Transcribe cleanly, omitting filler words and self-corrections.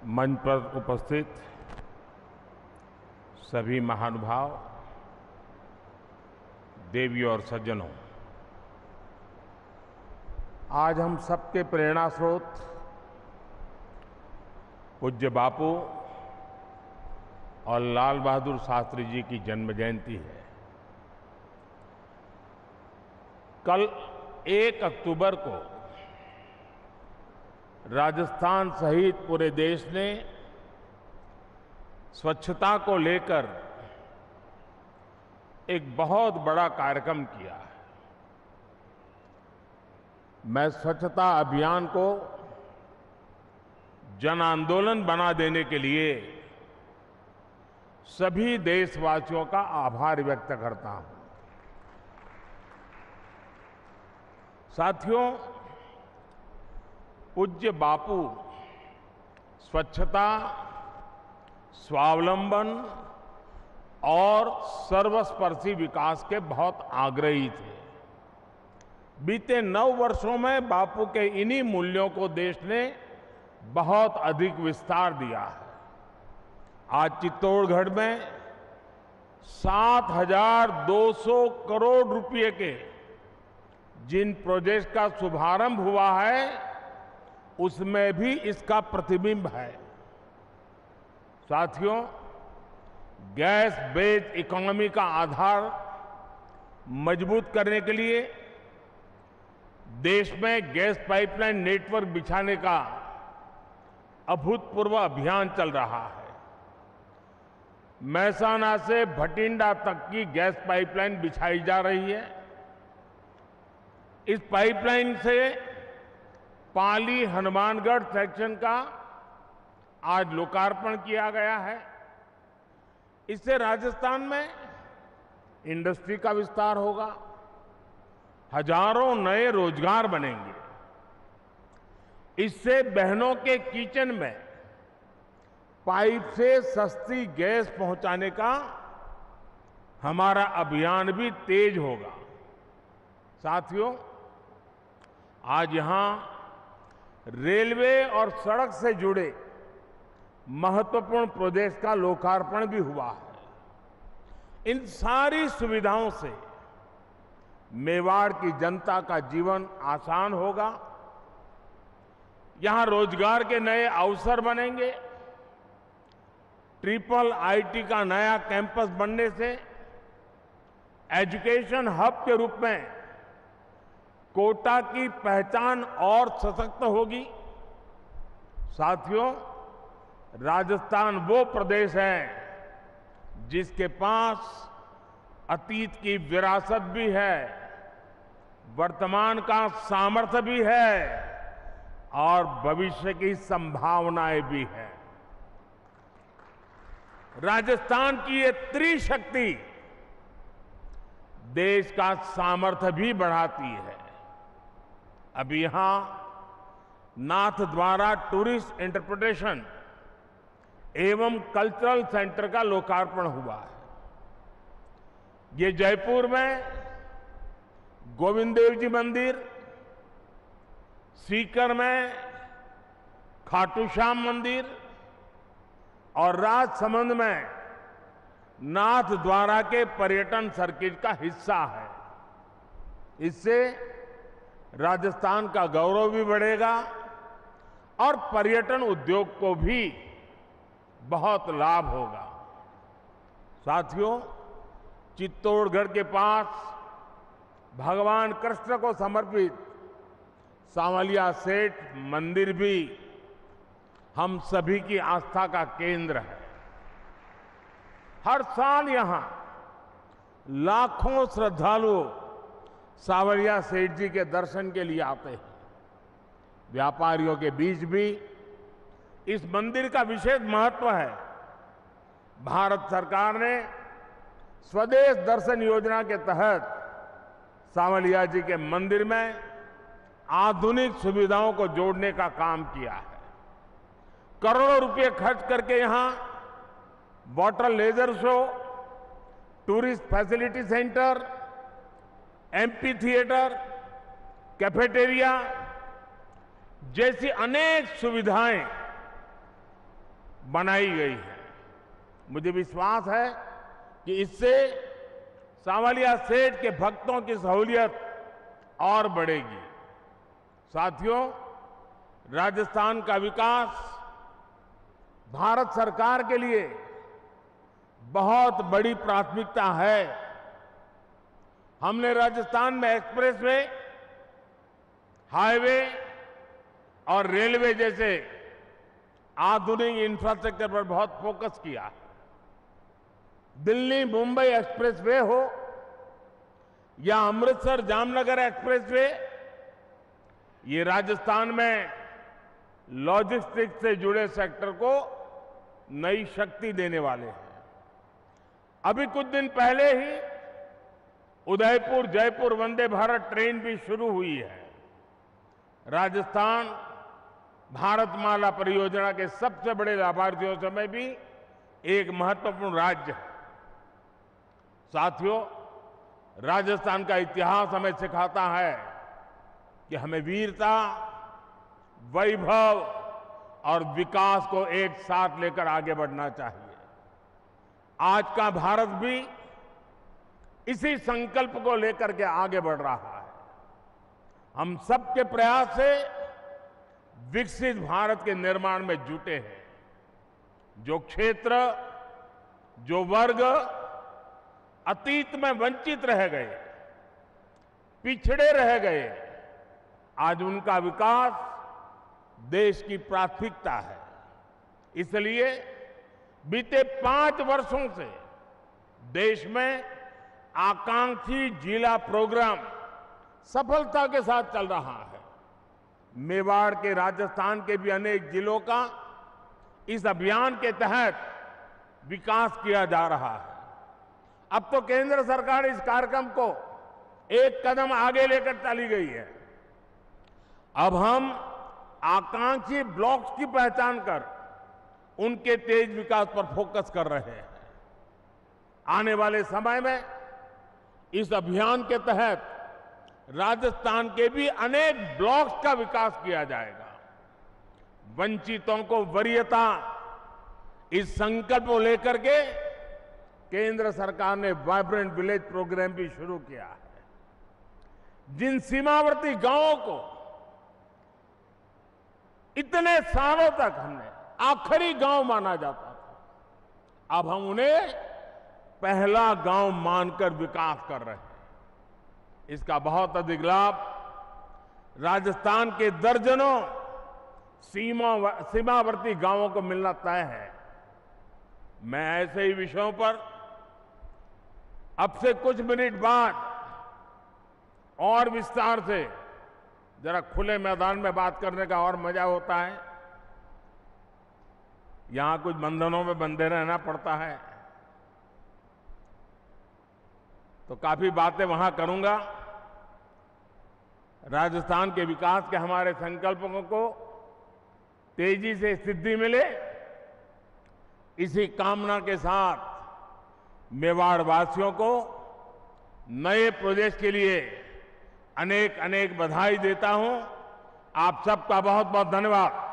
मंच पर उपस्थित सभी महानुभाव, देवियों और सज्जनों, आज हम सबके प्रेरणा स्रोत पूज्य बापू और लाल बहादुर शास्त्री जी की जन्म जयंती है। कल 1 अक्टूबर को राजस्थान सहित पूरे देश ने स्वच्छता को लेकर एक बहुत बड़ा कार्यक्रम किया है। मैं स्वच्छता अभियान को जन आंदोलन बना देने के लिए सभी देशवासियों का आभार व्यक्त करता हूं। साथियों, पूज्य बापू स्वच्छता, स्वावलंबन और सर्वस्पर्शी विकास के बहुत आग्रही थे। बीते 9 वर्षों में बापू के इन्हीं मूल्यों को देश ने बहुत अधिक विस्तार दिया है। आज चित्तौड़गढ़ में 7,200 करोड़ रुपए के जिन प्रोजेक्ट का शुभारंभ हुआ है, उसमें भी इसका प्रतिबिंब है। साथियों, गैस बेस्ड इकोनॉमी का आधार मजबूत करने के लिए देश में गैस पाइपलाइन नेटवर्क बिछाने का अभूतपूर्व अभियान चल रहा है। महसाना से भटिंडा तक की गैस पाइपलाइन बिछाई जा रही है। इस पाइपलाइन से पाली हनुमानगढ़ सेक्शन का आज लोकार्पण किया गया है। इससे राजस्थान में इंडस्ट्री का विस्तार होगा, हजारों नए रोजगार बनेंगे। इससे बहनों के किचन में पाइप से सस्ती गैस पहुंचाने का हमारा अभियान भी तेज होगा। साथियों, आज यहां रेलवे और सड़क से जुड़े महत्वपूर्ण प्रोजेक्ट का लोकार्पण भी हुआ है। इन सारी सुविधाओं से मेवाड़ की जनता का जीवन आसान होगा, यहां रोजगार के नए अवसर बनेंगे। ट्रिपल आईटी का नया कैंपस बनने से एजुकेशन हब के रूप में कोटा की पहचान और सशक्त होगी। साथियों, राजस्थान वो प्रदेश है जिसके पास अतीत की विरासत भी है, वर्तमान का सामर्थ्य भी है और भविष्य की संभावनाएं भी है। राजस्थान की ये त्रिशक्ति देश का सामर्थ्य भी बढ़ाती है। अभी यहां नाथद्वारा टूरिस्ट इंटरप्रिटेशन एवं कल्चरल सेंटर का लोकार्पण हुआ है। ये जयपुर में गोविंद देव जी मंदिर, सीकर में खाटू श्याम मंदिर और राजसमंद में नाथद्वारा के पर्यटन सर्किट का हिस्सा है। इससे राजस्थान का गौरव भी बढ़ेगा और पर्यटन उद्योग को भी बहुत लाभ होगा। साथियों, चित्तौड़गढ़ के पास भगवान कृष्ण को समर्पित सांवलिया सेठ मंदिर भी हम सभी की आस्था का केंद्र है। हर साल यहां लाखों श्रद्धालु सांवलिया सेठ जी के दर्शन के लिए आते हैं। व्यापारियों के बीच भी इस मंदिर का विशेष महत्व है। भारत सरकार ने स्वदेश दर्शन योजना के तहत सांवलिया जी के मंदिर में आधुनिक सुविधाओं को जोड़ने का काम किया है। करोड़ों रुपए खर्च करके यहां water laser show, tourist facility centre, amphitheatre, cafeteria जैसी अनेक सुविधाएं बनाई गई है। मुझे विश्वास है कि इससे सांवलिया सेठ के भक्तों की सहूलियत और बढ़ेगी। साथियों, राजस्थान का विकास भारत सरकार के लिए बहुत बड़ी प्राथमिकता है। हमने राजस्थान में एक्सप्रेसवे, हाईवे और रेलवे जैसे आधुनिक इंफ्रास्ट्रक्चर पर बहुत फोकस किया। दिल्ली मुंबई एक्सप्रेसवे हो या अमृतसर जामनगर एक्सप्रेसवे, ये राजस्थान में लॉजिस्टिक्स से जुड़े सेक्टर को नई शक्ति देने वाले हैं। अभी कुछ दिन पहले ही उदयपुर जयपुर वंदे भारत ट्रेन भी शुरू हुई है। राजस्थान भारतमाला परियोजना के सबसे बड़े लाभार्थियों में भी एक महत्वपूर्ण राज्य है। साथियों, राजस्थान का इतिहास हमें सिखाता है कि हमें वीरता, वैभव और विकास को एक साथ लेकर आगे बढ़ना चाहिए। आज का भारत भी इसी संकल्प को लेकर के आगे बढ़ रहा है। हम सबके प्रयास से विकसित भारत के निर्माण में जुटे हैं। जो क्षेत्र, जो वर्ग अतीत में वंचित रह गए, पिछड़े रह गए, आज उनका विकास देश की प्राथमिकता है। इसलिए बीते 5 वर्षों से देश में आकांक्षी जिला प्रोग्राम सफलता के साथ चल रहा है। मेवाड़ के, राजस्थान के भी अनेक जिलों का इस अभियान के तहत विकास किया जा रहा है। अब तो केंद्र सरकार इस कार्यक्रम को एक कदम आगे लेकर चली गई है। अब हम आकांक्षी ब्लॉक्स की पहचान कर उनके तेज विकास पर फोकस कर रहे हैं। आने वाले समय में इस अभियान के तहत राजस्थान के भी अनेक ब्लॉक्स का विकास किया जाएगा। वंचितों को वरीयता, इस संकल्प को लेकर के केंद्र सरकार ने वाइब्रेंट विलेज प्रोग्राम भी शुरू किया है। जिन सीमावर्ती गांवों को इतने सालों तक हमने आखिरी गांव माना जाता था, अब हम उन्हें पहला गांव मानकर विकास कर रहे हैं। इसका बहुत अधिक लाभ राजस्थान के दर्जनों सीमावर्ती गांवों को मिलना तय है। मैं ऐसे ही विषयों पर अब से कुछ मिनट बाद और विस्तार से, जरा खुले मैदान में बात करने का और मजा होता है। यहां कुछ बंधनों में बंधे रहना पड़ता है, तो काफी बातें वहां करूंगा। राजस्थान के विकास के हमारे संकल्पों को तेजी से सिद्धि मिले, इसी कामना के साथ मेवाड़ वासियों को नए प्रोजेक्ट के लिए अनेक अनेक बधाई देता हूं। आप सबका बहुत बहुत धन्यवाद।